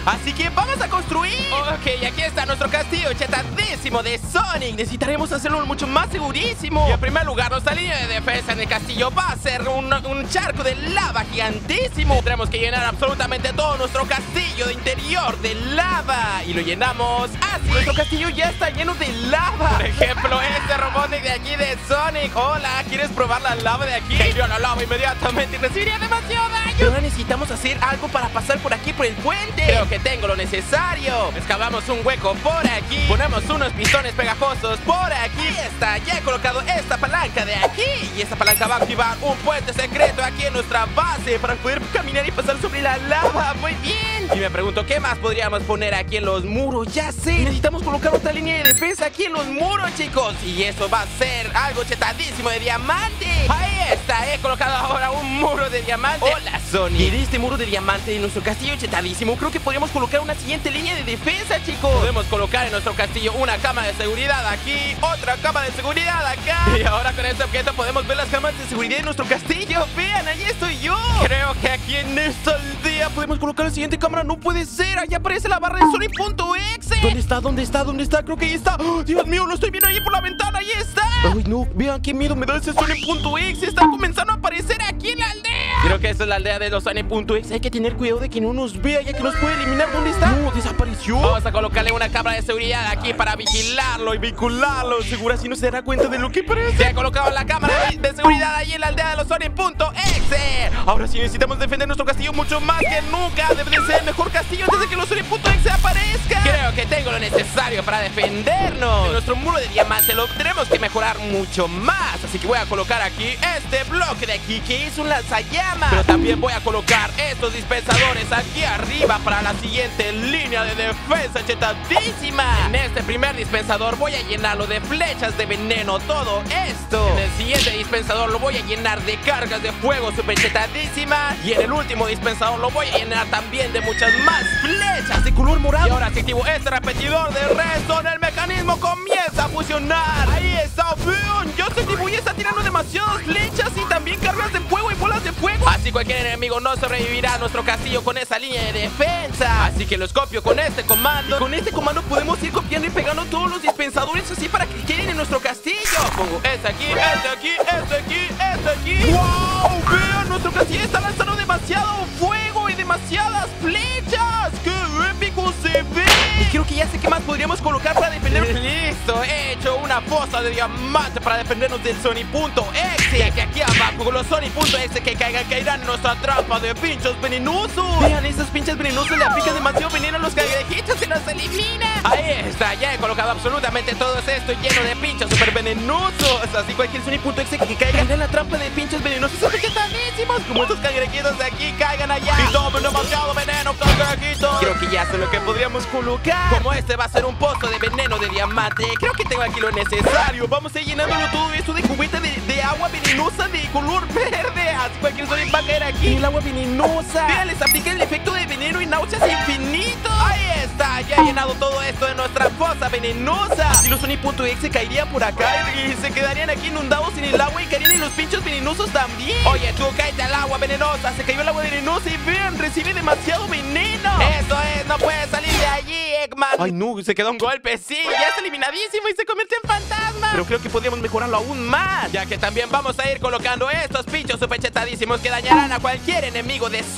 Así que vamos a construir. Ok, aquí está nuestro castillo chetadísimo de Sonic. Necesitaremos hacerlo mucho más segurísimo. Y en primer lugar, nuestra línea de defensa en el castillo va a ser un charco de lava gigantísimo. Tendremos que llenar absolutamente todo nuestro castillo de interior de lava. Y lo llenamos así. Nuestro castillo ya está lleno de lava. Por ejemplo, este Robotnik de aquí de Sonic. Hola, ¿quieres probar la lava de aquí? Cayó la lava inmediatamente y recibiría demasiado daño. Pero ahora necesitamos hacer algo para pasar por aquí por el puente. Creo que tengo lo necesario. Excavamos un hueco por aquí. Ponemos unos pistones pegajosos por aquí. Está, ya he colocado esta palanca de aquí. Y esta palanca va a activar un puente secreto aquí en nuestra base para poder caminar y pasar sobre la lava. Muy bien. Y me pregunto, ¿qué más podríamos poner aquí en los muros? Ya sé, necesitamos colocar otra línea de defensa aquí en los muros, chicos. Y eso va a ser algo chetadísimo de diamante. Ahí está, he colocado ahora un muro de diamante. Hola, Sonic. Y de este muro de diamante en nuestro castillo chetadísimo, creo que podríamos colocar una siguiente línea de defensa, chicos. Podemos colocar en nuestro castillo una cámara de seguridad aquí, otra cámara de seguridad acá. Y ahora con este objeto podemos ver las cámaras de seguridad de nuestro castillo. Vean, ahí estoy yo. Creo que aquí en esta aldea podemos colocar la siguiente cámara. No puede ser, ahí aparece la barra de Sonic.exe. ¿Dónde está? ¿Dónde está? ¿Dónde está? Creo que ahí está. ¡Oh, Dios mío! Lo estoy viendo ahí por la ventana. Ahí está. Ay, no, vean qué miedo me da ese Sonic.exe. Está comenzando a aparecer aquí en la aldea. Creo que esta es la aldea de los Sonic.exe. Hay que tener cuidado de que no nos vea, ya que nos puede eliminar. ¿Dónde está? No, desapareció. Vamos a colocarle una cámara de seguridad aquí para vigilarlo y vincularlo. Seguro así no se dará cuenta de lo que parece. Se ha colocado la cámara de seguridad ahí en la aldea de los Sonic.exe. Ahora sí necesitamos defender nuestro castillo mucho más que nunca. Debe de ser el mejor castillo antes de que los Sonic.exe aparezcan. Creo que tengo lo necesario para defendernos. En nuestro muro de diamante lo tenemos que mejorar mucho más. Así que voy a colocar aquí este bloque de aquí que es un lanzallamas. Pero también voy a colocar estos dispensadores aquí arriba para la siguiente línea de defensa chetadísima. En este primer dispensador voy a llenarlo de flechas de veneno, todo esto. En el siguiente dispensador lo voy a llenar de cargas de fuego super chetadísimas. Y en el último dispensador lo voy a llenar también de muchas más flechas de color morado. Y ahora si activo este repetidor de redstone, el mecanismo comienza a funcionar. Ahí está, vean, ya se activó y está tirando demasiadas flechas y también cargas de fuego y bolas de fuego. Así cualquier enemigo no sobrevivirá a nuestro castillo con esa línea de defensa. Así que los copio con este comando. Y con este comando podemos ir copiando y pegando todos los dispensadores así para que queden en nuestro castillo. Pongo este aquí, este aquí, este aquí, este aquí. ¡Wow! Vean, nuestro castillo está lanzando demasiado fuego y demasiadas flechas. ¡Qué épico se ve! Y creo que ya sé qué más podríamos colocar para defender. Listo, he hecho una fosa de diamante para defendernos del Sonic.exe. Y que aquí abajo con los Sonic.exe que caigan caerán en nuestra trampa de pinchos venenosos. Vean, esos pinches venenosos le aplican demasiado veneno a los cangrejitos y los eliminan. Ahí está, ya he colocado absolutamente todo esto lleno de pinchos super venenosos. Así cualquier Sonic.exe que caiga en la trampa de pinchos venenosos son tanísimos. Como estos cangrejitos de aquí caigan allá y tomen demasiado veneno, cangrejitos. Creo que ya sé lo que podríamos colocar. Como este va a ser un pozo de veneno de diamante, creo que tengo aquí lo necesario. Vamos a ir llenándolo todo esto de cubeta de agua venenosa de color verde. Así cualquier Sonic va a caer aquí en el agua venenosa. Vean, les aplica el efecto de veneno y náuseas infinito. Ahí está, ya he llenado todo esto de nuestra fosa venenosa. Así los Sonic.exe caerían por acá y se quedarían aquí inundados en el agua y caerían en los pinchos venenosos también. Oye, tú cállate al agua venenosa. Se cayó el agua venenosa y vean, recibe demasiado veneno. Eso es, no puedes salir de allí, Eggman. Ay, no, se quedó un golpe. Sí, ya es eliminadísimo y se convirtió en fantasma. Pero creo que podríamos mejorarlo aún más, ya que también vamos a ir colocando estos pinchos super chetadísimos que dañarán a cualquier enemigo de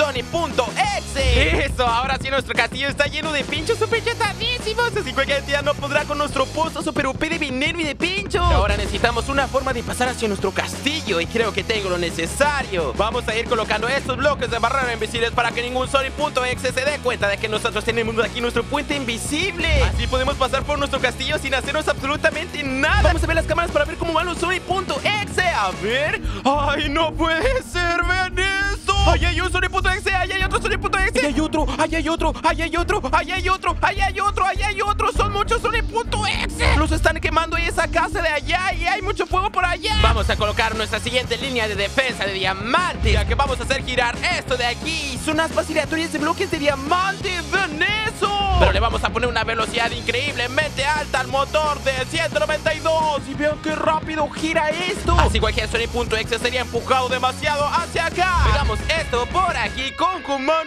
Sonic.exe. Eso, ahora sí nuestro castillo está lleno de pinchos super chetadísimos. Así cualquier día no podrá con nuestro pozo super OP de veneno y de pincho. Ahora necesitamos una forma de pasar hacia nuestro castillo y creo que tengo lo necesario. Vamos a ir colocando estos bloques de barrera invisibles para que ningún Sonic.exe se dé cuenta de que nosotros tenemos aquí nuestro puente invisible. Así podemos pasar por nuestro castillo sin hacernos absolutamente nada. Vamos a ver las cámaras para ver cómo van los Sonic.exe. A ver. ¡Ay, no puede ser! ¡Vean esto! ¡Ahí hay un Sonic.exe! ¡Ahí hay otro Sonic.exe! ¡Ahí hay otro! ¡Ahí hay otro! ¡Ahí hay otro! ¡Ahí hay otro! ¡Ahí hay otro! ¡Ahí hay otro! ¡Son muchos Sonic.exe! Los están quemando en esa casa de allá y hay mucho fuego por allá. Vamos a colocar nuestra siguiente línea de defensa de diamante, ya que vamos a hacer girar esto de aquí. Son aspas giratorias de bloques de diamante. ¡Ven eso! Pero le vamos a poner una velocidad increíblemente alta al motor de 192. Y vean qué rápido gira esto. Así cualquier Sonic.exe sería empujado demasiado hacia acá. Pegamos esto por aquí con comandos. Nunca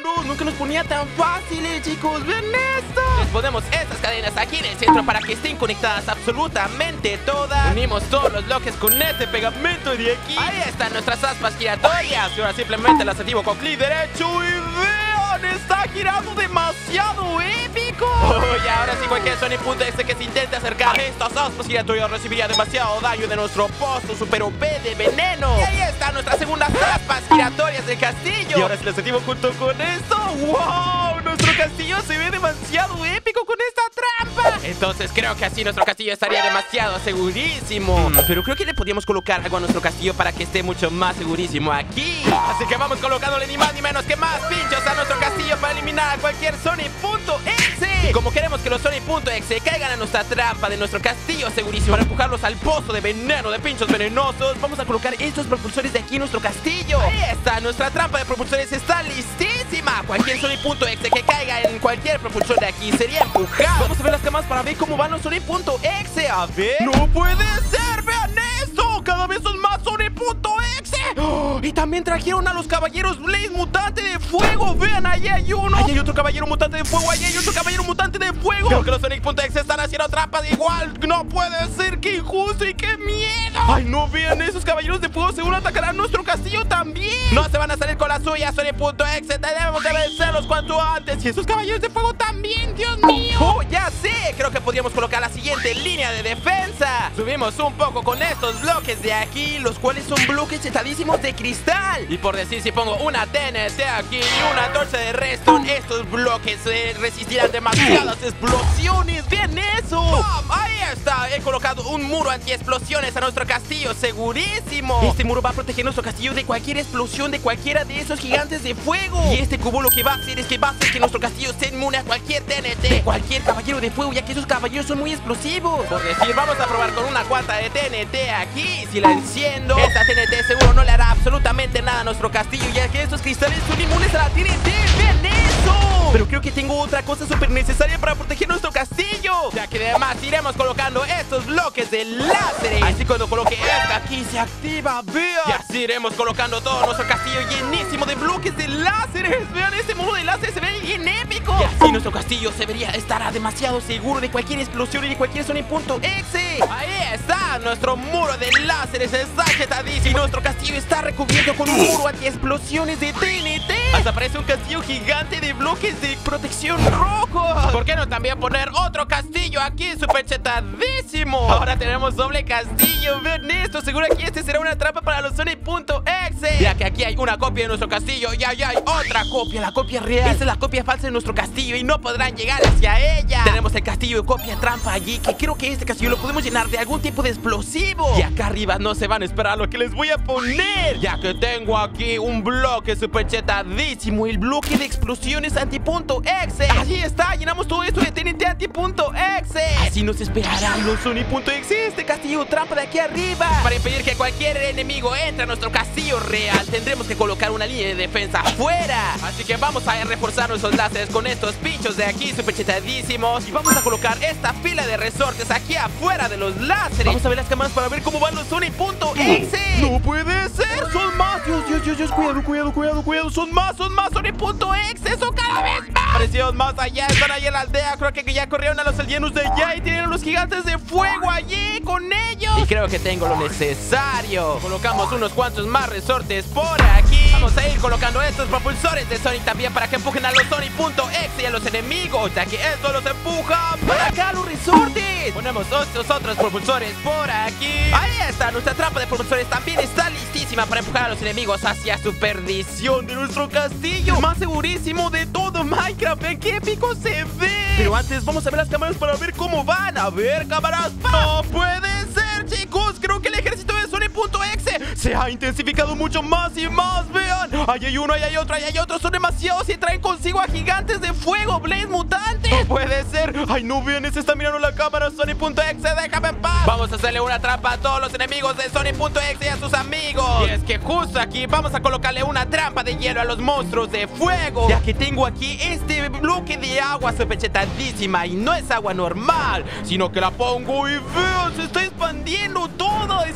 que nos ponía tan fáciles, chicos. ¡Ven esto! Les ponemos estas cadenas aquí en el centro para que estén conectadas absolutamente todas. Unimos todos los bloques con este pegamento de aquí. Ahí están nuestras aspas giratorias. Y ahora simplemente las activo con clic derecho y vean, está girando demasiado épico. Y ahora sí cualquier Sonic.exe que se intente acercar a estas aspas giratorias recibiría demasiado daño de nuestro pozo super OP de veneno. Y ahí están nuestras segundas aspas giratorias del castillo. Y ahora si las activo junto con esto, ¡wow! Nuestro castillo se ve demasiado épico con esta trampa. Entonces creo que así nuestro castillo estaría demasiado segurísimo. Pero creo que le podríamos colocar algo a nuestro castillo para que esté mucho más segurísimo aquí. Así que vamos colocándole ni más ni menos que más pinchos a nuestro castillo para eliminar a cualquier Sonic.exe. Y como queremos que los Sonic.exe caigan a nuestra trampa de nuestro castillo segurísimo para empujarlos al pozo de veneno de pinchos venenosos, vamos a colocar estos propulsores de aquí en nuestro castillo. Ahí está, nuestra trampa de propulsores está listísima. Cualquier Sonic.exe que caiga en cualquier propulsor de aquí sería empujado. Vamos a ver las cámaras para ver cómo van los Sonic.exe. A ver. ¡No puede ser! ¡Vean esto! Cada vez son más Sonic.exe. ¡Oh! Y también trajeron a los caballeros Blaze Mutante de Fuego. Vean, ahí hay uno. Ahí hay otro caballero mutante de fuego. Ahí hay otro caballero mutante de fuego. Creo que los Sonic.exe están haciendo trampas igual. No puede ser, qué injusto y qué miedo. Ay, no, vean, esos caballeros de fuego seguro atacarán nuestro castillo también. No se van a salir con la suya, Sonic.exe. Debemos de vencerlos cuanto antes. Y esos caballeros de fuego también, Dios mío. Oh, ya sé, creo que podríamos colocar la siguiente línea de defensa. Subimos un poco con estos bloques de aquí, los cuales son bloques chetadísimos de cristal. Y por decir, si pongo una TNT aquí y una torcha de redstone, estos bloques resistirán demasiadas explosiones. ¡Vean eso! ¡Bam! Ahí está, he colocado un muro anti-explosiones a nuestro castillo, segurísimo. Este muro va a proteger nuestro castillo de cualquier explosión de cualquiera de esos gigantes de fuego. Y este cubo lo que va a hacer es que va a hacer que nuestro castillo esté inmune a cualquier TNT de cualquier caballero de fuego, ya que esos caballeros son muy explosivos. Por decir, vamos a probar con una cuanta de TNT aquí. Si la enciendo, esta TNT seguro no le hará absolutamente nada a nuestro castillo, ya que estos cristales son inmunes a la TNT. ¡Vean eso! Pero creo que tengo otra cosa súper necesaria para proteger nuestro castillo, ya que además iremos colocando estos bloques de láser. Así cuando coloque esta aquí se activa, vean. Y así iremos colocando todo nuestro castillo llenísimo de bloques de láseres. Vean, este muro de láser se ve bien épico. Y así nuestro castillo estará demasiado seguro de cualquier explosión y de cualquier Sonic.exe. Ahí está, nuestro muro de láseres está chetadísimo. Y nuestro castillo está recubierto con un muro anti-explosiones de TNT. Hasta parece un castillo gigante de bloques de protección rojo. ¿Por qué no también poner otro castillo aquí súper chetadísimo? Ahora tenemos doble castillo. Ven esto, seguro que este será una trampa para los Sonic.exe, ya que aquí hay una copia de nuestro castillo y allá hay otra copia, la copia real. Esta es la copia falsa de nuestro castillo y no podrán llegar hacia ella. Tenemos el castillo de copia trampa allí, que creo que este castillo lo podemos llenar de algún tipo de explosivo. Y acá arriba no se van a esperar lo que les voy a poner, ya que tengo aquí un bloque súper chetadísimo, el bloque de explosiones anti.exe. Allí está, llenamos todo esto de TNT anti.exe. Así nos esperarán los Sonic.exe, este castillo trampa de aquí arriba. Para impedir que cualquier enemigo entre a nuestro castillo real, tendremos que colocar una línea de defensa afuera. Así que vamos a reforzar nuestros láseres con estos pinchos de aquí súper chetadísimos. Y vamos a colocar esta fila de resortes aquí afuera de los láseres. Vamos a ver las cámaras para ver cómo van los Sonic.exe. ¡No puede ser! ¡Son más! Dios, cuidado. Son más Sonic.exe. Son cada vez más. Aparecieron más allá, están ahí en la aldea. Creo que ya corrieron a los alienos de allá y tienen a los gigantes de fuego allí con ellos. Y creo que tengo lo necesario. Colocamos unos cuantos más resortes por aquí. Vamos a ir colocando estos propulsores de Sonic también para que empujen a los Sonic.exe y a los enemigos, ya que esto los empuja para acá los resortes. Ponemos estos otros propulsores por aquí. Ahí está, nuestra trampa de propulsores también está listísima para empujar a los enemigos hacia su perdición de nuestro castillo más segurísimo de todo Minecraft. Ven qué épico se ve. Pero antes vamos a ver las cámaras para ver cómo van. A ver, cámaras. No puede ser, chicos. Creo que el ejército de Sonic.exe se ha intensificado mucho más y más. Vean, ahí hay uno, ahí hay otro, ahí hay otro. Son demasiados y traen consigo a gigantes de fuego, Blaze Mutante. No puede ser. Ay, no, vean, ese está mirando la cámara. Sonic.exe, déjame en paz. Vamos a hacerle una trampa a todos los enemigos de Sonic.exe y a sus amigos. Y es que justo aquí vamos a colocarle una trampa de hielo a los monstruos de fuego, ya que tengo aquí este bloque de agua súper chetadísima. Y no es agua normal, sino que la pongo y vean, se está expandiendo todo. Es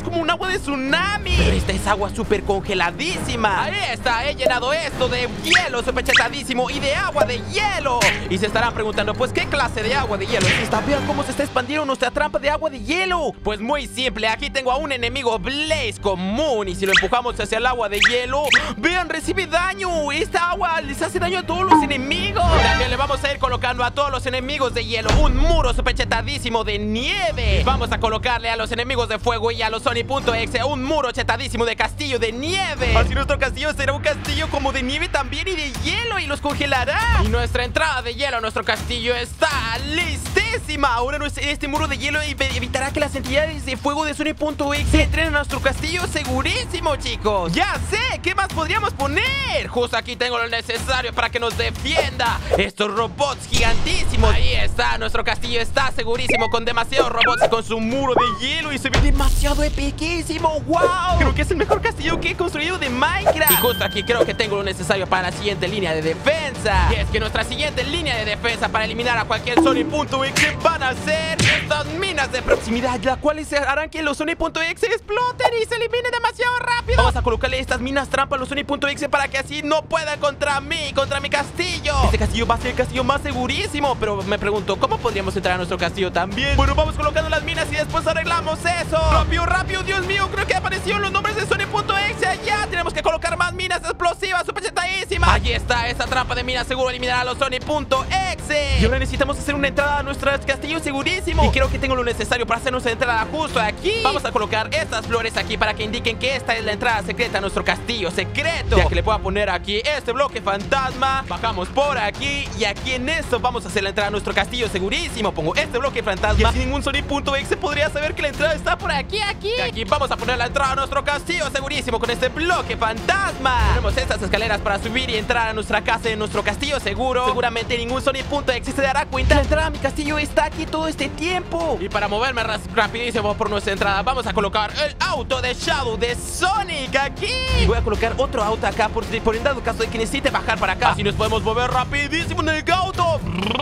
como un agua de tsunami. Pero esta es agua súper congeladísima. Ahí está, he llenado esto de hielo súper chetadísimo y de agua de hielo. Y se estarán preguntando, pues, ¿qué clase de agua de hielo es esta? Vean cómo se está expandiendo nuestra trampa de agua de hielo. Pues muy simple, aquí tengo a un enemigo Blaze común. Y si lo empujamos hacia el agua de hielo, vean, recibe daño. Esta agua les hace daño a todos los enemigos. También le vamos a ir colocando a todos los enemigos de hielo un muro súper chetadísimo de nieve. Vamos a colocarle a los enemigos de fuego y a los Sonic.exe un muro chetadísimo de castillo de nieve. Así nuestro castillo será un castillo como de nieve también y de hielo, y los congelará. Y nuestra entrada de hielo a nuestro castillo está listísima. Ahora este muro de hielo evitará que las entidades de fuego de Sonic.exe entren a nuestro castillo segurísimo, chicos. Ya sé, ¿qué más podríamos poner? Justo aquí tengo lo necesario para que nos defienda. Estos robots gigantísimos. Ahí está, nuestro castillo está segurísimo con demasiados robots y con su muro de hielo, y se ve demasiado epiquísimo. ¡Wow! Creo que es el mejor castillo que he construido de Minecraft. Y justo aquí creo que tengo lo necesario para la siguiente línea de defensa. Y es que nuestra siguiente línea de defensa para eliminar a cualquier Sonic.exe van a ser estas minas de proximidad, las cuales harán que los Sonic.exe exploten y se eliminen demasiado rápido. Vamos a colocarle estas minas trampa a los Sonic.exe para que así no puedan contra mí, contra mi castillo. Este castillo va a ser el castillo más segurísimo. Pero me pregunto, ¿cómo podríamos entrar a nuestro castillo también? Bueno, vamos colocando las minas y después arreglamos eso. Rápido, rápido, Dios mío, creo que aparecieron los nombres de Sonic.exe allá. Tenemos que colocar más minas explosivas súper chetadísimas. Allí está, esta trampa de minas seguro eliminará a los Sonic.exe. Y ahora necesitamos hacer una entrada a nuestro castillo segurísimo. Y creo que tengo lo necesario para hacer nuestra entrada justo aquí. Vamos a colocar estas flores aquí para que indiquen que esta es la entrada secreta a nuestro castillo secreto. Ya que le puedo poner aquí este bloque fantasma. Bajamos por aquí y aquí en esto vamos a hacer la entrada a nuestro castillo segurísimo. Pongo este bloque fantasma y así ningún Sonic.exe podría saber que la entrada está por aquí, Y aquí vamos a poner la entrada a nuestro castillo segurísimo con este bloque fantasma. Tenemos estas escaleras para subir y entrar a nuestra casa en nuestro castillo seguro. Seguramente ningún Sonic.exe se dará cuenta. La entrada a mi castillo está aquí todo este tiempo. Y para moverme rapidísimo por nuestra entrada, vamos a colocar el auto de Shadow de Sonic aquí. Y voy a colocar otro auto acá por en dado caso de que necesite bajar para acá. Así nos podemos mover rapidísimo en el auto.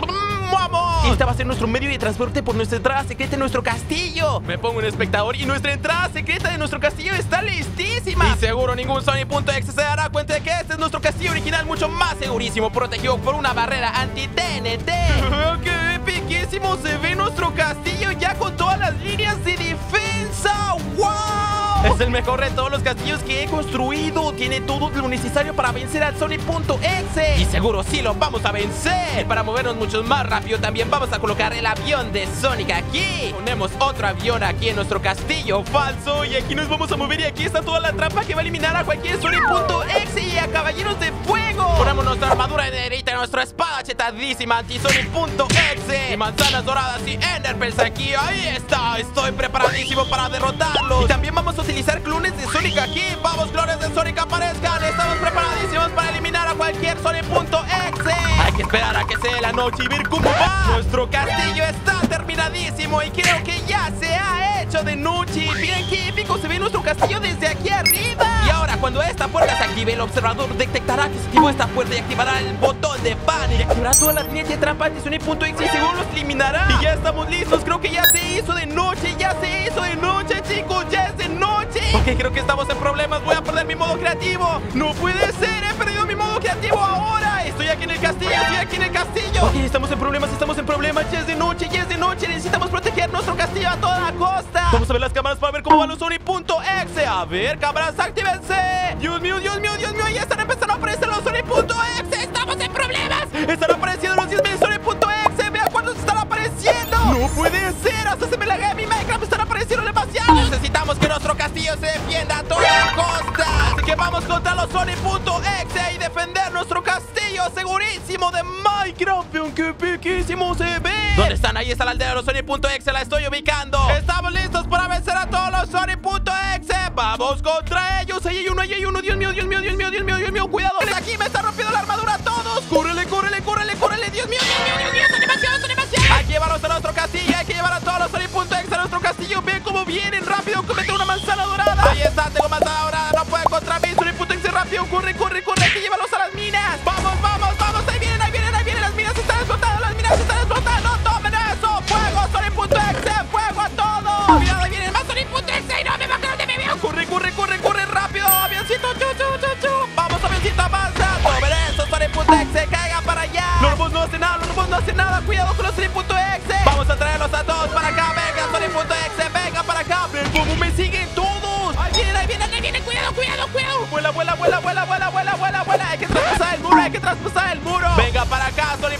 ¡Vamos! Este va a ser nuestro medio de transporte por nuestra entrada secreta en nuestro castillo. Me pongo un espectador y nuestra entrada secreta de nuestro castillo está listísima. Y seguro ningún Sonic.exe se dará cuenta de que este es nuestro castillo original, mucho más segurísimo, protegido por una barrera anti-TNT. ¡Qué epiquísimo se ve nuestro castillo ya con todas las líneas de defensa! ¡Wow! Es el mejor de todos los castillos que he construido. Tiene todo lo necesario para vencer al Sonic.exe. Y seguro sí lo vamos a vencer. Y para movernos mucho más rápido también vamos a colocar el avión de Sonic aquí. Ponemos otro avión aquí en nuestro castillo falso. Y aquí nos vamos a mover y aquí está toda la trampa que va a eliminar a cualquier Sonic.exe y a caballeros de fuego. Ponemos nuestra armadura de nerita y nuestra espada chetadísima anti-Sonic.exe. Y manzanas doradas y enderpearls aquí. Ahí está, estoy preparadísimo para derrotarlos. Y también vamos a utilizar clones de Sonic aquí. Vamos, clones de Sonic, aparezcan. Estamos preparadísimos para eliminar a cualquier Sonic.exe. Hay que esperar a que sea la noche y ver cómo va. Nuestro castillo está terminadísimo y creo que ya se ha hecho de noche. Miren qué épico se ve nuestro castillo desde aquí arriba. Y ahora cuando esta puerta se active, el observador detectará que se activó esta puerta y activará el botón de banner. Y activará todas las líneas de trampa de Sonic.exe y seguro los eliminará. Y ya estamos listos, creo que ya se hizo de noche. Ya se hizo de noche, chicos, ya es de noche. Ok, creo que estamos en problemas, voy a perder mi modo creativo. No puede ser, he perdido mi modo creativo ahora. Estoy aquí en el castillo, Ok, estamos en problemas, ya es de noche, necesitamos proteger nuestro castillo a toda costa. Vamos a ver las cámaras para ver cómo van los Sonic.exe. A ver, cámaras, actívense. Dios mío, ya están empezando a aparecer los Sonic.exe. Estamos en problemas. Están apareciendo los 10.000 Sonic.exe. Vean cuántos están apareciendo. No puede ser, hasta se me laguea mi Minecraft. Están apareciendo demasiado. Necesitamos que nuestro castillo se defienda a toda costa. Así que vamos contra los Sonic.exe y defender nuestro castillo segurísimo de Minecraft. Vean qué piquísimo se ve. ¿Dónde están? Ahí está la aldea de los Sonic.exe, la estoy ubicando. Estamos listos para vencer a todos los Sonic.exe. Vamos contra ellos. Ahí hay uno, Dios mío, cuidado. Aquí me está rompiendo la armadura a todos. Córrele, Dios mío, son demasiados. Hay que llevarlos a nuestro castillo, hay que llevar a todos los Sonic.exe a nuestro castillo. Ven cómo vienen, rápido, comete una manzana dorada. Ahí está, tengo manzana dorada, no puede contra mí. Sonic.exe, rápido, corre, hay que llevarlos a las minas. Vamos, ahí vienen, las minas están explotando, tomen eso. Fuego, Sonic.exe, fuego a todos. Cuidado, ahí vienen más Sonic.exe y no me bajaron de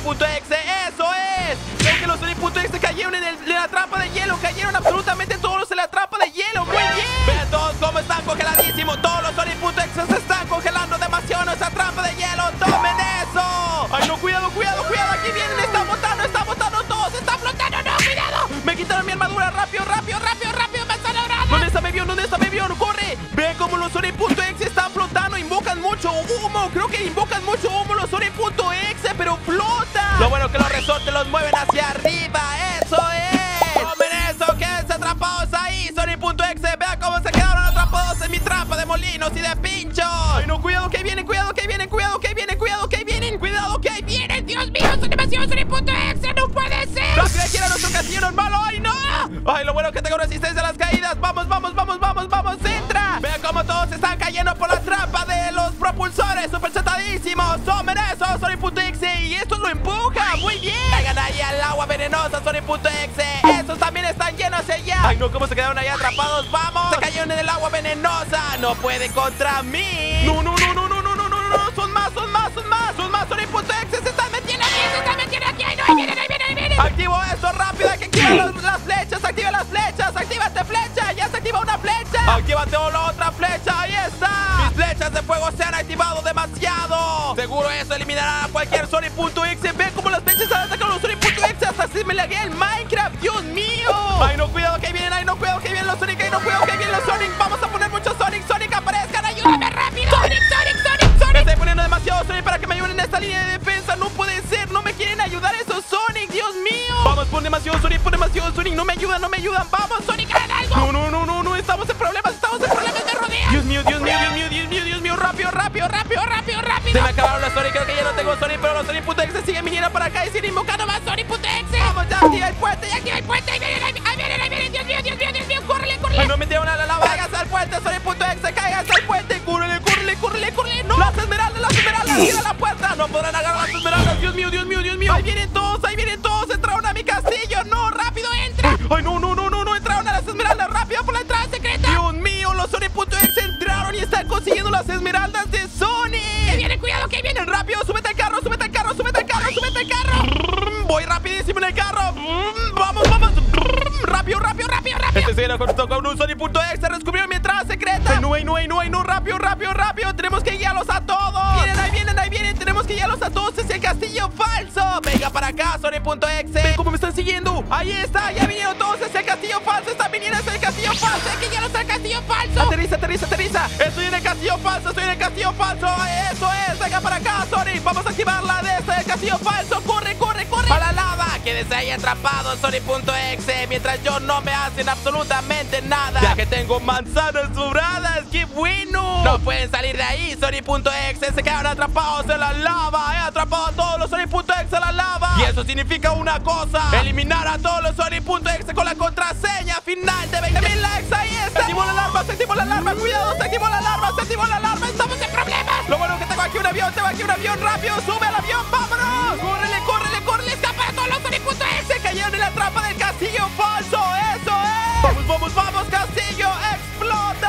Sonic.exe. ¡Eso es! Creo que los Sonic.exe cayeron en la trampa de hielo. Cayeron absolutamente todos en la trampa de hielo. ¡Muy bien! Vean todos cómo están congeladísimos. Todos los Sonic.exe se están congelando demasiado en esa trampa de hielo. ¡Tomen eso! ¡Ay, no! ¡Cuidado, cuidado, cuidado! ¡Aquí vienen! ¡Están botando todos! ¡Están flotando! ¡No, cuidado! ¡Me quitaron mi armadura! ¡Rápido, rápido, rápido, rápido! ¡Me están logrando! ¿Dónde está Bebión? ¿Dónde está Bebión? ¡Corre! Vean cómo los Sonic.exe están flotando. Invocan mucho humo. Creo que invocan mucho humo los Sonic.exe, pero flotan. Lo bueno que los resortes los mueven hacia arriba. ¡Eso es! ¡Tomen eso! ¡Quédense atrapados ahí! Sonic.exe, vean cómo se quedaron atrapados en mi trampa de molinos y de pinchos. ¡Ay, no! ¡Cuidado que ahí vienen! ¡Cuidado que ahí vienen! ¡Cuidado que ahí vienen! ¡Cuidado que ahí vienen! ¡Cuidado que ahí vienen! ¡Dios mío! ¡Son demasiados Sonic.exe! ¡No puede ser! ¡No quiero a nuestro castillo normal! ¡Ay, no! ¡Ay, lo bueno que tengo resistencia a las caídas! ¡Vamos, vamos, vamos, vamos, vamos! ¡Entra! Vean cómo todos están cayendo por la trampa de los propulsores super chatadísimos. ¡Tomen eso, Sonic.exe! ¡Y esto lo empuja! ¡Muy bien! ¡Caigan ahí al agua venenosa, Sonic.exe! ¡Esos también están llenos allá! ¡Ay, no! ¿Cómo se quedaron ahí atrapados? ¡Vamos! ¡Se cayeron en el agua venenosa! ¡No puede contra mí! ¡No, no, no, no, no, no, no, no, no! ¡Son más, son más, son más! ¡Son más! ¡Sonic.exe se están metiendo aquí! ¡Se están metiendo aquí! ¡Ay, no! ¡Ahí vienen, ahí vienen, ahí vienen! ¡Activo eso! ¡Rápido! ¡Hay que activar las flechas! ¡Activa las flechas! ¡Actívate flecha! ¡Ya se activa una flecha! ¡Actívate la otra flecha! ¡Ahí está! ¡Mis flechas de fuego se han activado demasiado! Seguro eso eliminará a cualquier Sonic.exe. ¡Ven cómo las flechas han atacado a los Sonic.exe! ¡Hasta se me laguea el Minecraft! ¡Dios mío! ¡Ay, no! ¡Cuidado que ahí vienen! ¡Ay, no! ¡Cuidado que ahí vienen los Sonic! ¡Ay, no! ¡Cuidado que ahí vienen los Sonic! ¡Vamos a poner muchos Sonic! ¡Sonic, aparezcan! ¡Ayúdame rápido! ¡Sonic, Sonic, Sonic, Sonic! Me estoy poniendo demasiado Sonic para que me ayuden en esta línea de defensa. ¡No puede ser! ¡No me quieren ayudar esos Sonic! ¡Dios mío! Vamos, pon demasiado Sonic, pon demasiado Sonic. ¡No me ayudan, no me ayudan! ¡Vamos, Sonic, hagan algo! No, no, no, no, no. Estamos en problemas, me rodean. Dios mío, Dios mío, Dios mío, Dios mío, Dios mío. Rápido, rápido, rápido, rápido, rápido. Se me acabaron los Sonic, creo que ya no tengo Sonic, pero los Sonic.exe siguen viniendo para acá y siguen invocando más Sonic.exe. Vamos, ya activa el puente, ya activa el puente. Ahí vienen, ahí vienen, ahí vienen. Dios mío, Dios mío, Dios mío. Córrele, córrele. Ay, no me tiraron a la lava. Cáiganse al puente, Sonic.exe, cáiganse al puente. Córrele, córrele, córrele, córrele. No, las esmeraldas, cierra la puerta. No podrán agarrar las esmeraldas. Dios mío, Dios mío, Dios mío. Ahí vienen todos, entraron a mi castillo. No, rápido, entra. Ay, no, no, no, no, no, entraron a las esmeraldas. Rápido por la entrada secreta. Dios mío, los Sonic.exe entraron y están consiguiendo las esmeraldas de Sonic. Que vienen, cuidado, que vienen. Rápido, súbete al carro, súbete al carro, súbete al carro, súbete al carro. Voy rapidísimo en el carro. Vamos, vamos. Rápido, rápido, rápido, rápido. Este se con un Sonic.exe. Descubrieron mi entrada secreta. Ay, no, ay, no, ay, no, ay, no. Rápido, rápido, rápido. Tenemos que guiarlos a todos. Vienen, ahí vienen, ahí vienen. Tenemos que guiarlos a todos hacia el castillo falso. Venga para acá, Sonic.exe. Ven cómo me están siguiendo. Ahí está, ya vinieron todos hacia el castillo falso. Están viniendo hacia el castillo falso. Hay que guiarlos al castillo falso. Aterriza, aterriza, aterriza. Estoy en el castillo falso, estoy en el castillo falso. Eso es, venga para acá, Sonic. Vamos a activar la de este del castillo falso. Corre, corre, corre. A la lava. Quédese ahí atrapado, Sonic.exe. Mientras yo no me hacen absolutamente nada. Ya que tengo manzanas sobradas. ¡Qué bueno! No pueden salir de ahí, Sonic.exe. Se quedan atrapados en la lava. He atrapado a todos los Sonic.exe en la lava. Y eso significa una cosa: eliminar a todos los Sonic.exe con la contraseña final de 20,000 likes. Ahí está. Se activó la alarma, se activó la alarma. Cuidado, se activó la alarma, se activó la alarma. Estamos en problemas. Lo bueno es que tengo aquí un avión, rápido. Sube al avión, vámonos. Córrele, córrele, córrele. Escapa de todos los Sonic.exe. Cayeron en la trampa del castillo falso. Eso es. Vamos, vamos, vamos. Castillo explota.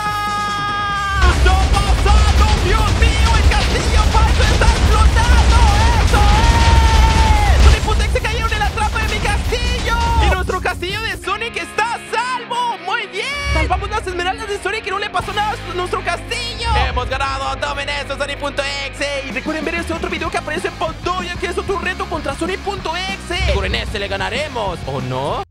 ¡Está pasando! ¡Dios mío! ¡El castillo falso está explotando! ¡Eso es! Sonic.exe cayeron en la trampa de mi castillo. Y nuestro castillo de Sonic está a salvo. ¡Muy bien! Salvamos las esmeraldas de Sonic y no le pasó nada a nuestro castillo. ¡Hemos ganado! ¡Tomen eso, Sonic.exe! Y recuerden ver este otro video que aparece en pantalla, que es otro reto contra Sonic.exe. Seguro en este le ganaremos, ¿o no?